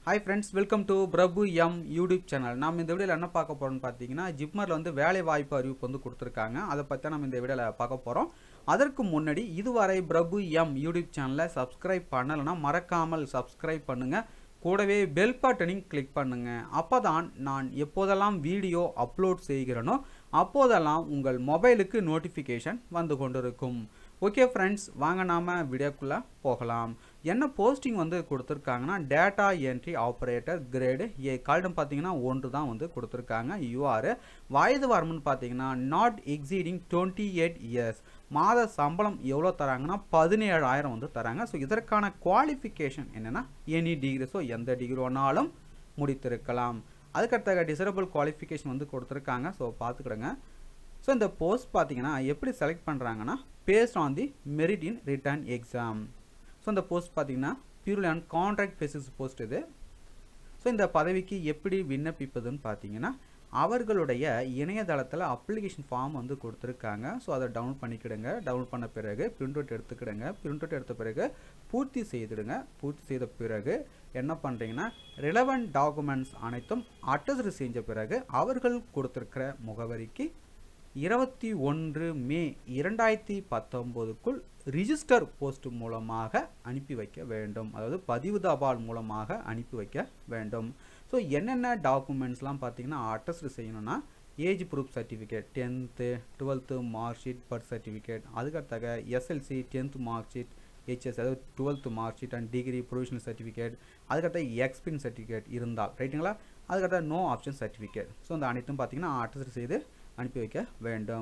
Hi friends, welcome to Prabhu M YouTube channel. நாம் இந்த வீடியோல என்ன பார்க்க போறோம்னு பாத்தீங்கன்னா ஜிப்மர்ல வந்து வேலை வாய்ப்பு அறிவிப்பு வந்து கொடுத்திருக்காங்க. அத பத்தி நாம இந்த வீடியோல பார்க்க போறோம். அதற்கு முன்னாடி இதுவரை பிரபு M YouTube சேனலை சப்ஸ்கிரைப் பண்ணலனா மறக்காமல் சப்ஸ்கிரைப் பண்ணுங்க. கூடவே பெல் பட்டனையும் கிளிக் பண்ணுங்க. அப்பதான் நான் எப்போதெல்லாம் வீடியோ அப்லோட் செய்கிறேனோ அப்போதெல்லாம் உங்கள் மொபைலுக்கு நோட்டிஃபிகேஷன் வந்து கொண்டிருக்கும். ஓகே ஃப்ரெண்ட்ஸ், வாங்க நாம வீடியோக்குள்ள போகலாம். என்ன போஸ்டிங் வந்து கொடுத்துருக்காங்கன்னா data entry operator grade A கால்டம் பார்த்தீங்கன்னா 1 தான் வந்து கொடுத்துருக்காங்க. யூஆர் வயது வரம்புன்னு பார்த்தீங்கன்னா நாட் எக்ஸீடிங் 28 இயர்ஸ். மாத சம்பளம் எவ்வளோ தராங்கன்னா 17,000 வந்து தராங்க. ஸோ இதற்கான குவாலிஃபிகேஷன் என்னென்னா எனி டிகிரி, ஸோ எந்த டிகிரி வேணாலும் முடித்திருக்கலாம். அதுக்கடுத்த டிசரபிள் குவாலிஃபிகேஷன் வந்து கொடுத்துருக்காங்க. ஸோ பார்த்துக்கிடுங்க. ஸோ இந்த போஸ்ட் பார்த்தீங்கன்னா எப்படி செலக்ட் பண்ணுறாங்கன்னா based on the merit in written exam. So இந்த போஸ்ட் பார்த்தீங்கன்னா purely on contract basis post இது. ஸோ இந்த பதவிக்கு எப்படி விண்ணப்பிப்பதுன்னு பார்த்தீங்கன்னா அவர்களுடைய இணையதளத்தில் அப்ளிகேஷன் ஃபார்ம் வந்து கொடுத்துருக்காங்க. ஸோ அதை டவுன்லோட் பண்ணிக்கிடுங்க. டவுன்லோட் பண்ண பிறகு பிரிண்ட் அவுட் எடுத்துக்கிடுங்க. பிரிண்ட் அவுட் எடுத்த பிறகு பூர்த்தி செய்துடுங்க. பூர்த்தி செய்த பிறகு என்ன பண்ணுறீங்கன்னா ரிலவெண்ட் டாக்குமெண்ட்ஸ் அனைத்தும் அட்டஸ்ட் செஞ்ச பிறகு அவர்கள் கொடுத்துருக்கிற முகவரிக்கு 21 மே 2019க்குள் ரிஜிஸ்டர் போஸ்ட் மூலமாக அனுப்பி வைக்க வேண்டும். அதாவது பதிவு தபால் மூலமாக அனுப்பி வைக்க வேண்டும். ஸோ என்னென்ன டாக்குமெண்ட்ஸ்லாம் பார்த்தீங்கன்னா அட்டஸ்ட் செய்யணும்னா age proof certificate, 10th 12th mark sheet, birth certificate, அதுக்கடுத்த SLC 10th mark sheet, HS அதாவது 12th mark sheet and degree provisional certificate, அதுக்கடுத்த எக்ஸ்பீரியன்ஸ் சர்டிஃபிகேட் இருந்தால் ரைட்டுங்களா. அதுக்கடுத்த நோ ஆப்ஷன் சர்டிஃபிகேட். ஸோ இந்த அனைத்தும் பார்த்தீங்கன்னா அட்டஸ்ட் செய்து அனுப்பி வைக்க வேண்டும்.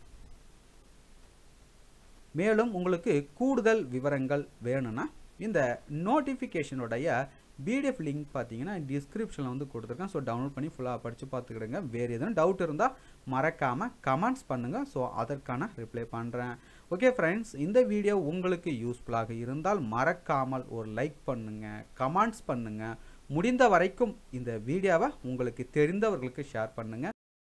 மேலும் உங்களுக்கு கூடுதல் விவரங்கள் வேணும்னா இந்த நோட்டிஃபிகேஷனுடைய பிடிஎஃப் லிங்க் பார்த்தீங்கன்னா டிஸ்கிரிப்ஷனில் வந்து கொடுத்துருக்கேன். ஸோ டவுன்லோட் பண்ணி ஃபுல்லாக படித்து பார்த்துக்கிடுங்க. வேறு எதுவும் டவுட் இருந்தால் மறக்காமல் கமெண்ட்ஸ் பண்ணுங்கள். ஸோ அதற்கான ரிப்ளை பண்ணுறேன். ஓகே ஃப்ரெண்ட்ஸ், இந்த வீடியோ உங்களுக்கு யூஸ்ஃபுல்லாக இருந்தால் மறக்காமல் ஒரு லைக் பண்ணுங்கள், கமெண்ட்ஸ் பண்ணுங்கள். முடிந்த வரைக்கும் இந்த வீடியோவை உங்களுக்கு தெரிந்தவர்களுக்கு ஷேர் பண்ணுங்கள்.